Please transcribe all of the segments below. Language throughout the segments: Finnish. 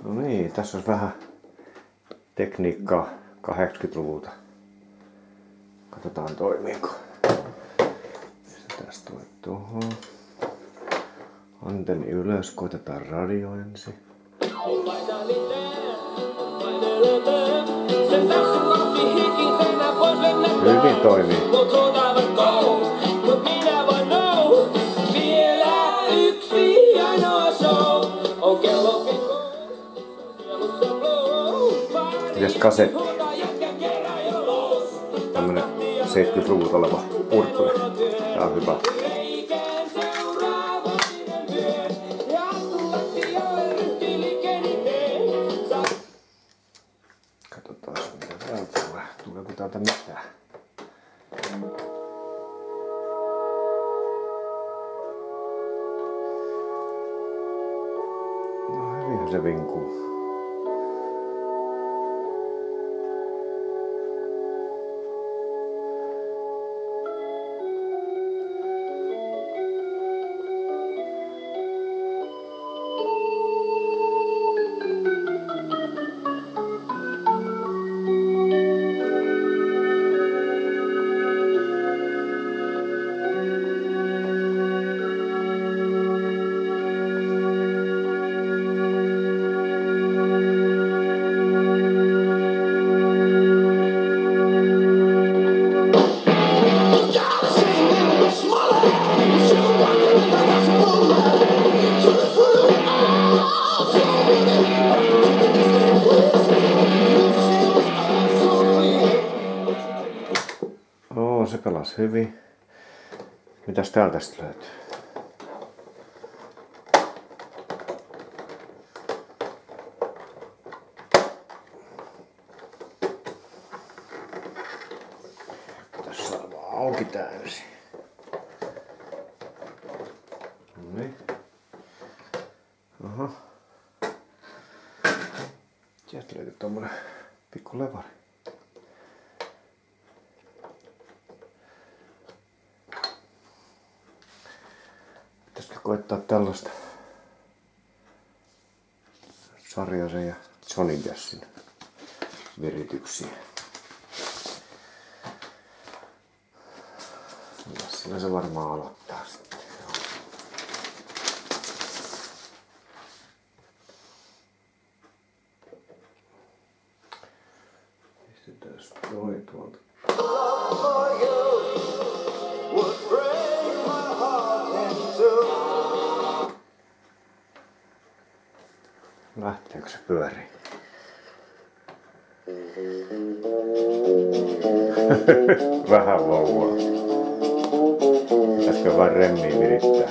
No niin, tässä on vähän tekniikkaa 80-luvulta. Katsotaan toimiiko. Pistetään toi tuohon. Antenni ylös, koitetaan radio ensin. Hyvin toimii. Mites kasetti? Tämmönen 70-luvulta oleva purkkuri. Tää on hyvä. Katsotaan mitä täältä tulee. Tuleeko täältä mitään? No hyvinhän se vinkuu. Se pelasi hyvin. Mitäs täältä sitten löytyy? Pitäis saada vaan auki täysin. Noniin. Aha. Sieltä löytyy tommonen pikku levari. Koittaa tällaista Sarjasen ja Johnny Jassin virityksiä. Sillä se varmaan aloittaa sitten. Pistetäänpäs toi tuolta. Lähteekö se pyörii? Vähän vauvaa. Pitäisikö vain remmiä virittää?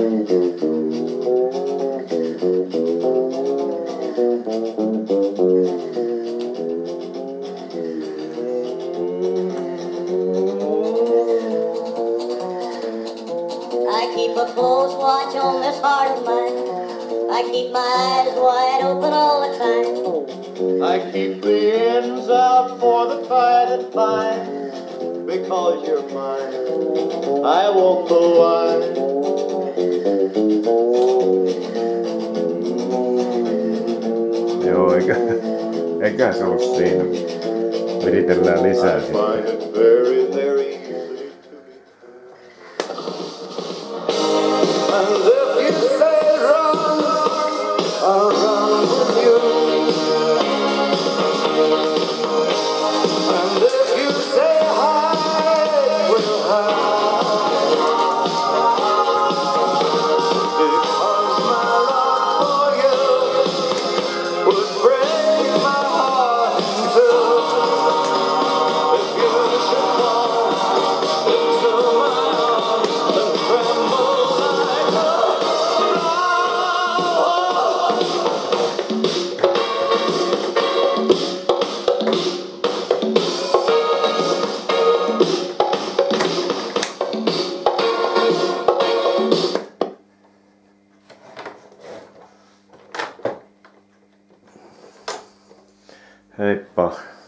I keep a close watch on this heart of mine. I keep my eyes wide open all the time. I keep the ends out for the tide to find. Because you're mine, I walk the line. Joo, eikä se ollut siinä. Viritellään lisää I sitten. find it very, very easy to be. And if you say run, I'll run with you. And if you say hide, we'll hide. Because my love for you would break my heart in two. If you should fall into my arms and tremble like a Heippa.